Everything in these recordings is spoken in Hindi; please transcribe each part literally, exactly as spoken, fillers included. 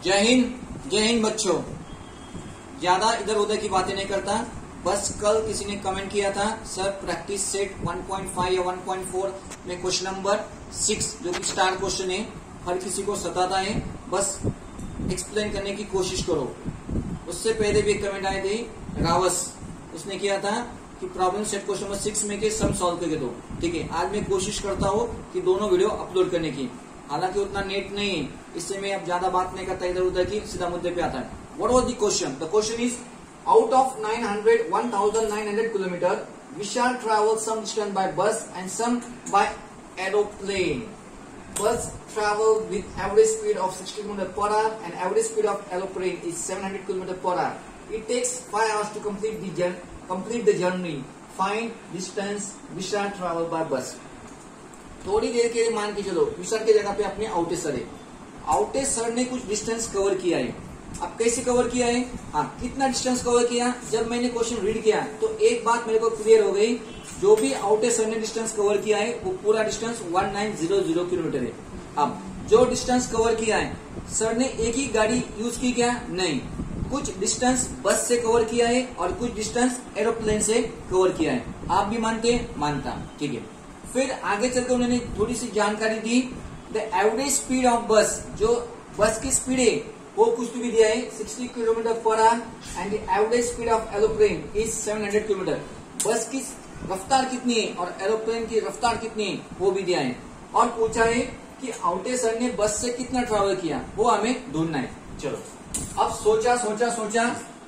जय हिंद। जय हिंद बच्चों। ज्यादा इधर उधर की बातें नहीं करता, बस कल किसी ने कमेंट किया था sir practice set one point five या वन पॉइंट फोर में क्वेश्चन नंबर सिक्स जो कि स्टार क्वेश्चन है, हर किसी को सताता है, बस एक्सप्लेन करने की कोशिश करो। उससे पहले भी एक कमेंट आए थे रावस, उसने किया था कि problem set question number six में के सम सॉल्व करके दो। ठीक है, आज मैं कोशिश करता हूँ कि दोनों वीडियो अपलोड करने की, हालांकि उतना नेट नहीं है, इससे मैं अब ज्यादा बात नहीं करता इधर उधर की, सीधा मुद्दे पे आता है। What was the question? The question is out of nine hundred one thousand nine hundred kilometre we shall travel some distance by bus and some by aeroplane. Bus travel with average speed of sixty kilometers per hour and average speed of aeroplane is seven hundred kilometers per hour. It takes five hours to complete the journey. Complete the journey. Find distance we shall travel by bus. थोड़ी देर के लिए मान के चलो विशाल की जगह पे अपने आउटे सर है, आउटे सर ने कुछ डिस्टेंस कवर किया है। अब कैसे कवर किया है? हाँ, कितना डिस्टेंस कवर किया? जब मैंने क्वेश्चन रीड किया तो एक बात मेरे को क्लियर हो गई, जो भी आउटे सर ने डिस्टेंस कवर किया है वो पूरा डिस्टेंस नाइनटीन हंड्रेड किलोमीटर है। अब जो डिस्टेंस कवर किया है, सर ने एक ही गाड़ी यूज की क्या? नहीं, कुछ डिस्टेंस बस से कवर किया है और कुछ डिस्टेंस एरोप्लेन से कवर किया है। आप भी मानते हैं? मानता। ठीक है, फिर आगे चलकर उन्होंने थोड़ी सी जानकारी दी। The average speed of bus, जो बस की स्पीड है वो कुछ भी दिया है sixty kilometre per hour and the average speed of aeroplane is seven hundred kilometre. Bus की रफ्तार कितनी है और एरोप्लेन की रफ्तार कितनी है वो भी दिया है, और पूछा है कि आउटे सर ने बस से कितना ट्रैवल किया, वो हमें ढूंढना है। चलो, अब सोचा सोचा सोचा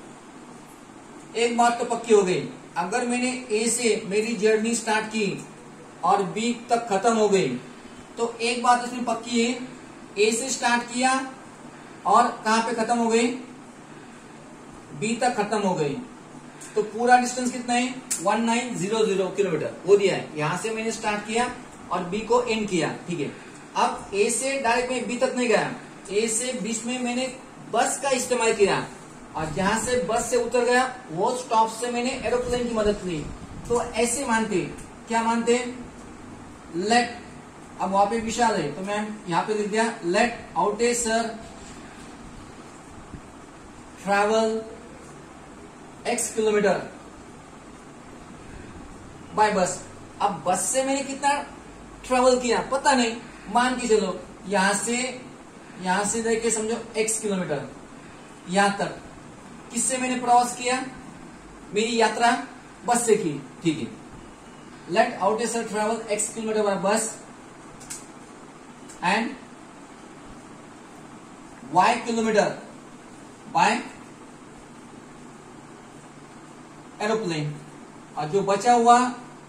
एक बात तो पक्की हो गई, अगर मैंने ए से मेरी जर्नी स्टार्ट की और बी तक खत्म हो गई, तो एक बात इसमें पक्की है, ए से स्टार्ट किया और कहां पे खत्म हो गई? बी तक खत्म हो गई, तो पूरा डिस्टेंस कितना है? नाइनटीन हंड्रेड किलोमीटर वो दिया है। यहां से मैंने स्टार्ट किया और बी को एंड किया। ठीक है, अब ए से डायरेक्ट मैं बी तक नहीं गया, ए से बीच में मैंने बस का इस्तेमाल किया और जहां से बस से उतर गया वो स्टॉप से मैंने एरोप्लेन की मदद ली। तो ऐसे मानते, क्या मानते? लेट, अब वहां पे विशाल है तो मैं यहां पे लिख दिया लेट आउटे sir travel X kilometre by bus. अब बस से मैंने कितना ट्रैवल किया पता नहीं, मान के चलो यहां से यहां से देखिए समझो एक्स किलोमीटर, यहां तक किससे मैंने प्रवास किया? मेरी यात्रा बस से की। ठीक है, लेट आउटे sir travel X kilometre by bus and Y kilometre by aeroplane, और जो बचा हुआ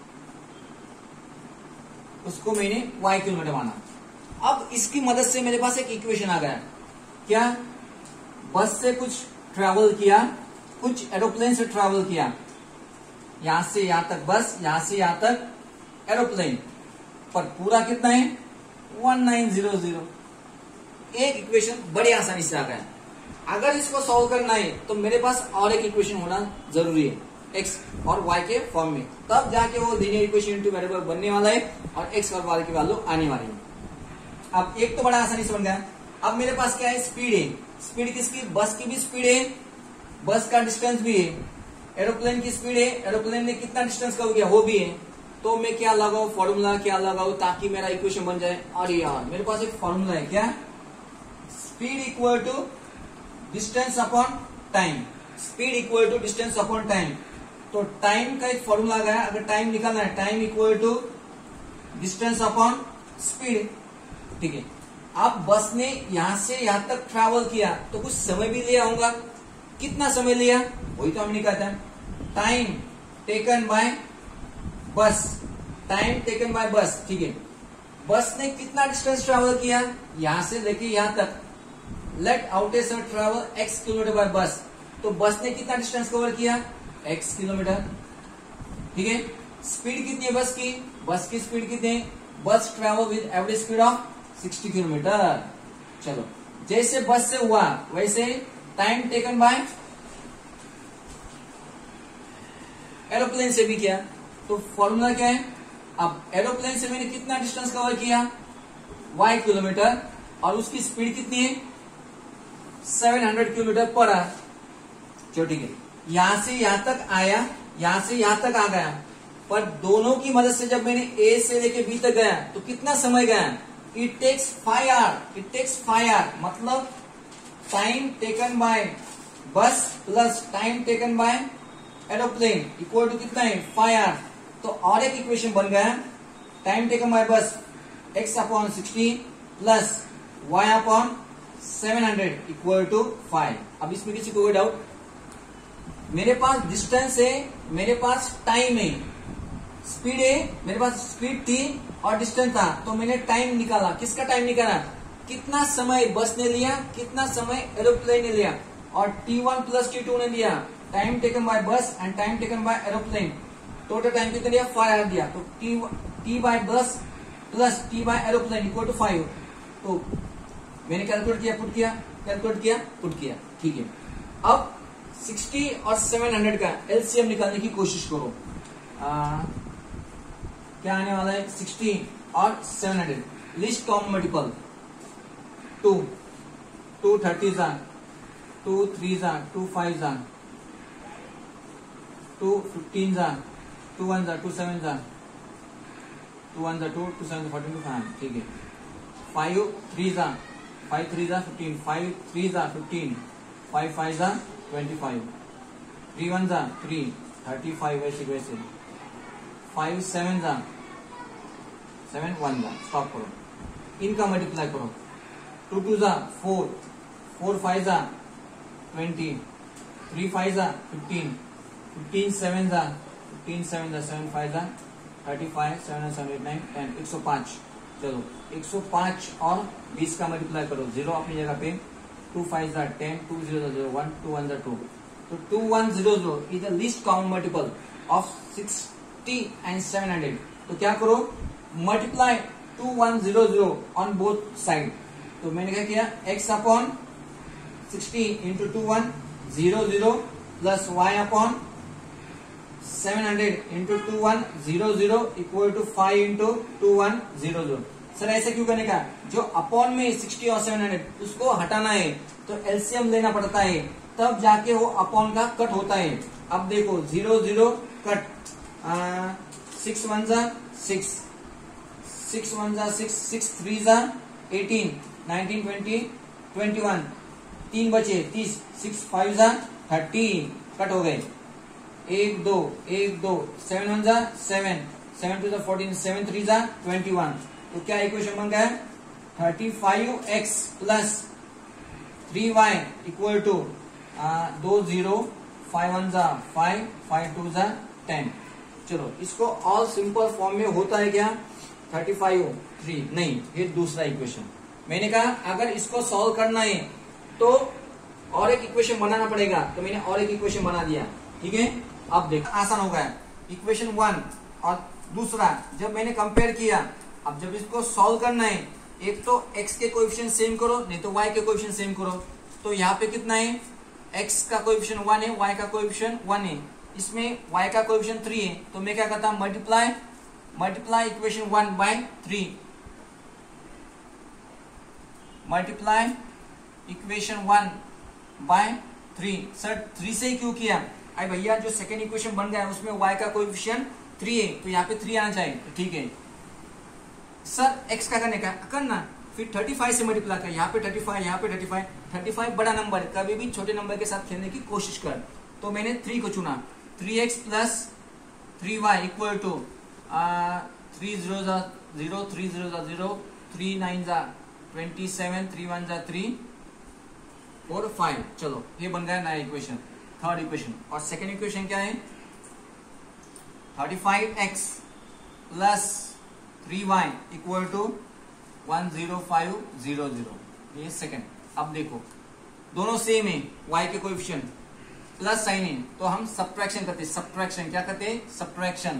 उसको मैंने वाई किलोमीटर माना। अब इसकी मदद से मेरे पास एक इक्वेशन आ गया, क्या? बस से कुछ ट्रैवल किया, कुछ एरोप्लेन से ट्रैवल किया, यहां से यहां तक बस, यहां से यहां तक एरोप्लेन, पर पूरा कितना है? Nineteen hundred. एक इक्वेशन बड़ी आसानी से आ गया। अगर इसको सॉल्व करना है तो मेरे पास और एक इक्वेशन होना जरूरी है, एक्स और वाई के फॉर्म में, तब जाके वो लीनियर इक्वेशन इनटू वेरिएबल बनने वाला है और एक्स और वाई की वैल्यू आने वाली है। अब एक तो बड़ा आसानी से बन गया। अब मेरे पास क्या है? स्पीड है। स्पीड किसकी? बस की भी स्पीड है, बस का डिस्टेंस भी है, एरोप्लेन की स्पीड है, एरोप्लेन ने कितना डिस्टेंस कवर किया वो भी है। तो मैं क्या लगाऊ? फॉर्मूला क्या लगाऊ ताकि मेरा इक्वेशन बन जाए? और यार मेरे पास एक फॉर्मूला है, क्या? Speed equal to distance upon time. Speed equal to distance upon time. तो टाइम का एक फॉर्मूला गया, अगर टाइम निकालना है, time equal to distance upon speed. ठीक है, अब बस ने यहां से यहां तक ट्रैवल किया तो कुछ समय भी लिया होगा, कितना समय लिया वही तो हम निकालते हैं, time taken by bus, time taken by bus. ठीक है, बस ने कितना डिस्टेंस ट्रैवल किया? यहां से लेके यहां तक। लेट आउटे sir travel X kilometre by bus, तो बस ने कितना डिस्टेंस कवर किया? X kilometre. ठीक है, स्पीड कितनी है बस की? बस की स्पीड कितनी है? Bus travel with average speed of sixty kilometre. चलो, जैसे बस से हुआ वैसे टाइम टेकन बाय एरोप्लेन से भी किया। तो फॉर्मूला क्या है? अब एरोप्लेन से मैंने कितना डिस्टेंस कवर किया? वाई किलोमीटर, और उसकी स्पीड कितनी है? Seven hundred kilometre per hour. चलो ठीक है, यहां से यहां तक आया, यहां से यहां तक आ गया, पर दोनों की मदद से जब मैंने ए से लेके बी तक गया तो कितना समय गया? It takes five hour, it takes five hour, मतलब time taken by bus plus time taken by aeroplane equal to कितना है? Five hour. तो और एक इक्वेशन बन गया, time taken by bus X upon sixty plus Y upon seven hundred equal to five. अब इसमें किसी को कोई डाउट? मेरे पास डिस्टेंस है, मेरे पास टाइम है, स्पीड है, मेरे पास स्पीड थी और डिस्टेंस था, तो मैंने टाइम निकाला। किसका टाइम निकाला? कितना समय बस ने लिया, कितना समय एरोप्लेन ने लिया, और T one plus T two ने लिया, time taken by bus and time taken by aeroplane. Total time कितना दिया? फाइव आवर दिया। तो T T by bus plus T by aeroplane equal to five. तो मैंने कैलकुलेट किया, पुट किया, कैलकुलेट किया, पुट किया, ठीक है। अब सिक्सटी और सेवन हंड्रेड का एलसीएम निकालने की कोशिश करो। आ, क्या आने वाला है? सिक्सटी और seven hundred. Least common multiple two, two thirty जा, टू थ्री जा, टू फाइव जा, टू फिफ्टीन जा, टू वन जा, टू सेवन जा, टू वन जा टू, टू सेवन जा फोर्टीन, टू फाइव, ठीक है। फाइव थ्री जा, फाइव थ्री जा फिफ्टीन, फाइव थ्री जा फिफ्टीन, फाइव फाइव जा ट्वेंटी फाइव, थ्री वन जा थ्री, थर्टी फाइव, वैसे वैसे फाइव सेवन जा सेवन, वन जा, स्टॉप करो, इनका मल्टीप्लाई करो। टू टू जा फोर, फोर फाइव जा ट्वेंटी, थ्री फाइव जा फिफ्टीन, फिफ्टीन सेवन जा, फिफ्टीन सेवन जा सेवन फाइव जा thirty five, seven seven eight nine ten, एक सौ पांच। चलो एक सौ पांच और बीस का मल्टीप्लाई करो, जीरो अपनी जगह पे, टू फाइव जा टेन, टू जीरो जा जीरो, वन, टू वन जा टू। तो two one zero zero is the least common multiple of sixty and seven hundred. तो क्या करो? Multiply two one zero zero on both side. तो मैंने क्या किया? X upon sixty into two one zero zero plus Y upon seven hundred into two one zero zero equal to five into two one zero zero. Sir ऐसे क्यों करने का? जो अपॉन में सिक्सटी और सेवन हंड्रेड उसको हटाना है तो एलसीएम लेना पड़ता है, तब जाके वो अपॉन का कट होता है। अब देखो zero zero cut, six one जा सिक्स, सिक्स वन जा सिक्स, सिक्स थ्री जा eighteen, nineteen twenty twenty one, तीन बचे तीस, सिक्स फाइव जा थर्टी, कट हो गए। एक दो, एक दो, सेवन वन जा सेवन, सेवन टू जा फोर्टीन, सेवन थ्री जा ट्वेंटी वन। तो क्या इक्वेशन बन गया? Thirty five X plus three Y equal to दो जीरो, फाइव वन जा फाइव, फाइव टू जा टेन। चलो इसको ऑल सिंपल फॉर्म में होता है क्या? थर्टी फाइव थ्री नहीं, ये दूसरा इक्वेशन। मैंने कहा अगर इसको सॉल्व करना है तो और एक इक्वेशन बनाना पड़ेगा, तो मैंने और एक इक्वेशन बना दिया, ठीक है। अब देखो आसान हो गया, इक्वेशन वन और दूसरा जब मैंने कंपेयर किया, अब जब इसको सॉल्व करना है, एक तो x के कोएफिशिएंट सेम करो, नहीं तो y के कोएफिशिएंट सेम करो। तो यहाँ पे कितना है? x का कोएफिशिएंट वन है, y का कोएफिशिएंट वन है, इसमें y का कोएफिशिएंट थ्री है। तो मैं क्या करता हूं? Multiply multiply equation one by three, multiply equation one by three. Sir three से ही क्यों किया? अरे भैया जो सेकेंड इक्वेशन बन गया है उसमें y का कोएफिशिएंट थ्री है, तो यहाँ पे थ्री आना चाहिए, तो ठीक है। सर x का करने का करना, फिर थर्टी फाइव से मल्टीप्लाई कर, यहाँ पे थर्टी फाइव, यहाँ पे थर्टी फाइव, थर्टी फाइव बड़ा नंबर है, कभी भी छोटे नंबर के साथ खेलने की कोशिश कर। तो मैंने थ्री को चुना, three X plus three Y equal to three zero जा जीरो, थ्री जीरो जा जीरो, थ्री नाइन जा ट्वेंटी सेवन, थ्री वन जा थ्री, फोर फाइव। चलो ये बन गया नया इक्वेशन, थर्ड इक्वेशन। और सेकेंड इक्वेशन क्या है? Thirty five X plus three Y equal to one zero five zero zero, ये सेकेंड। अब देखो दोनों सेम है, y के कोएफिशिएंट प्लस साइन है, तो हम सब्ट्रैक्शन करते हैं। सब्ट्रैक्शन क्या करते हैं? Subtraction,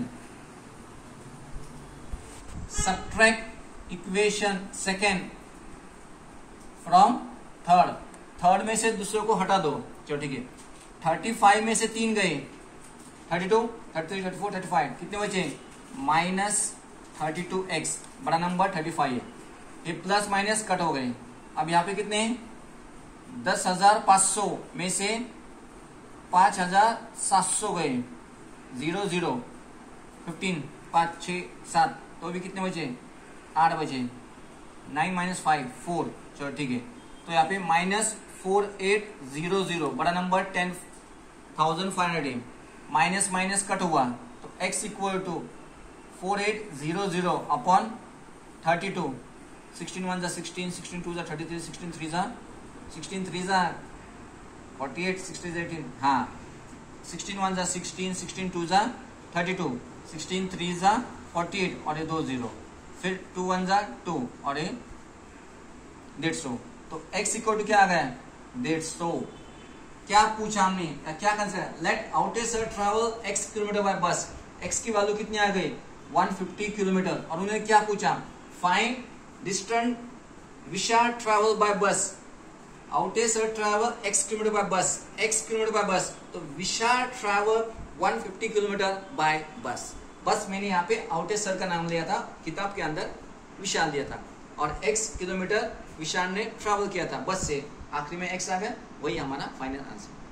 subtract equation second from third, third में से दूसरे को हटा दो। चलो ठीक है, थर्टी फाइव में से तीन गए, thirty two, thirty three, thirty four, thirty five, कितने बचे? माइनस थर्टी टू एक्स, बड़ा नंबर थर्टी फाइव है, ये प्लस माइनस कट हो गए। अब यहाँ पे कितने हैं? दस हजार पाँच सौ में से पांच हजार सात सौ गए, जीरो जीरो फिफ्टीन, पाँच छः सात, तो भी कितने बचे, आठ बचे, नाइन माइनस फाइव फोर, चलो ठीक है। तो यहाँ पे minus four eight zero zero, बड़ा number ten thousand five hundred, minus minus cut हुआ तो x equal to four eight zero zero upon thirty two, sixteen one जा सिक्सटीन, सिक्सटीन टू जा थर्टी थ्री, सिक्सटीन थ्री जा सिक्सटीन थ्री जा फोर्टी एट, सिक्सटीन एटीन, हाँ सिक्सटीन वन जा सिक्सटीन, सिक्सटीन टू जा थर्टी टू, सिक्सटीन थ्री जा फोर्टी एट और ये दो जीरो, फिर टू वन जा टू और ये डेढ़ सौ, तो x इक्वल टू क्या आ गया, डेढ़ सौ। क्या पूछा हमने, क्या कंसिडर, लेट आउटेसर travel x kilometre by bus, x की वैल्यू कितनी आ गई, वन फिफ्टी किलोमीटर, और उन्होंने क्या पूछा, find distance Vishal travel by bus, आउटेसर travel x kilometre by bus, x kilometre by bus, तो Vishal travel one fifty kilometre by bus. बस मैंने यहाँ पे आउटेसर का नाम लिया था, किताब के अंदर विशाल दिया था, और x किलोमीटर विशाल ने ट्रैवल किया था बस से, आखिरी में x आ गया, वही हमारा फाइनल आंसर।